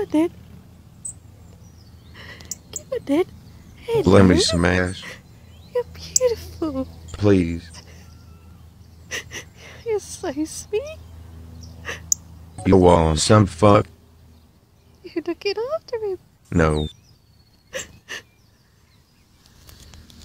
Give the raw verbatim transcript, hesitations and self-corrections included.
it then. Give it then. Hello. Let me smash. You're beautiful. Please. You're so sweet. You want some fuck? You're looking after him. No.